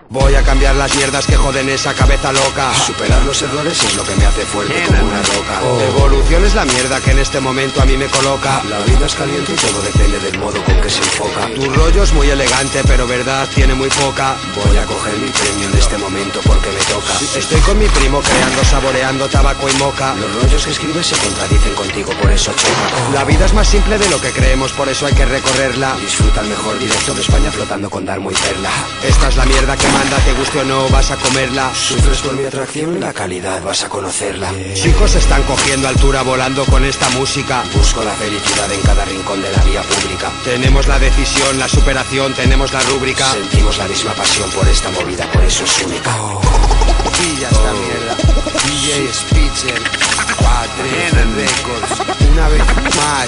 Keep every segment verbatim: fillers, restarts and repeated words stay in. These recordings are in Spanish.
Voy a cambiar las mierdas que joden esa cabeza loca. Superar los errores es lo que me hace fuerte como una roca. Oh. Evolución es la mierda que en este momento a mí me coloca. La vida es caliente y todo depende del modo con que se enfoca. Tu rollo es muy elegante pero verdad tiene muy poca. Voy a coger mi premio en este momento porque me toca. Estoy con mi primo creando, saboreando tabaco y moca. Los rollos que escribes se contradicen contigo, por eso choca. La vida es más simple de lo que creemos, por eso hay que recorrerla. Disfruta el mejor directo de España flotando con Darmo y Perla. Esta es la mierda que manda, te guste o no, vas a comerla. Sufres por mi atracción y la calidad vas a conocerla. Yeah. Chicos están cogiendo altura volando con esta música. Busco la felicidad en cada rincón de la vía pública. Tenemos la decisión, la superación, tenemos la rúbrica. Sentimos la misma pasión por esta movida, por eso es única. Oh. Pilla esta oh. mierda. D J Spitzer, Padre Records. Una vez más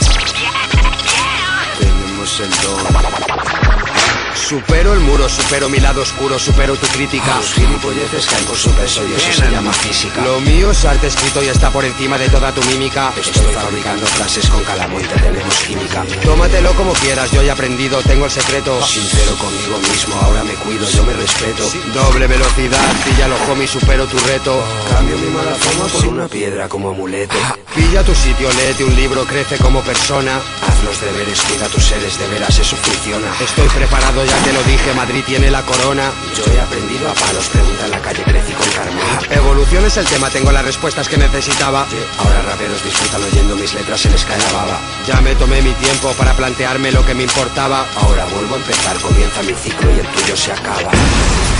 tenemos el don. Supero el muro, supero mi lado oscuro, supero tu crítica. Los gilipolleces caen por su peso y eso se llama física. Lo mío es arte escrito y está por encima de toda tu mímica. Estoy fabricando frases con calamo y tenemos química. Tómatelo como quieras, yo he aprendido, tengo el secreto. Sincero conmigo mismo, ahora me cuido, yo me respeto. Doble velocidad, píllalo homie, supero tu reto. Cambio mi mala fama por una piedra como amuleto. Pilla tu sitio, léete un libro, crece como persona. Haz los deberes, cuida tus seres, de veras eso funciona. Estoy preparado, ya te lo dije, Madrid tiene la corona. Yo he aprendido a palos, pregunta en la calle, crecí con Carmona. Evolución es el tema, tengo las respuestas que necesitaba. Yeah. Ahora raperos disfrutan oyendo mis letras, se les cae la baba. Ya me tomé mi tiempo para plantearme lo que me importaba. Ahora vuelvo a empezar, comienza mi ciclo y el tuyo se acaba.